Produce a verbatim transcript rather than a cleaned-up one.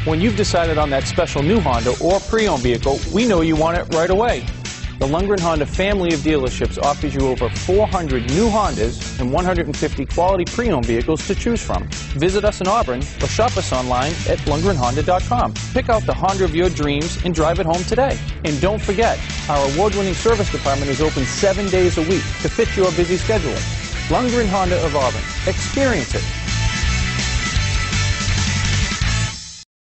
When you've decided on that special new Honda or pre-owned vehicle, we know you want it right away. The Lundgren Honda family of dealerships offers you over four hundred new Hondas and one hundred fifty quality pre-owned vehicles to choose from. Visit us in Auburn or shop us online at Lundgren Honda dot com. Pick out the Honda of your dreams and drive it home today. And don't forget, our award-winning service department is open seven days a week to fit your busy schedule. Lundgren Honda of Auburn. Experience it.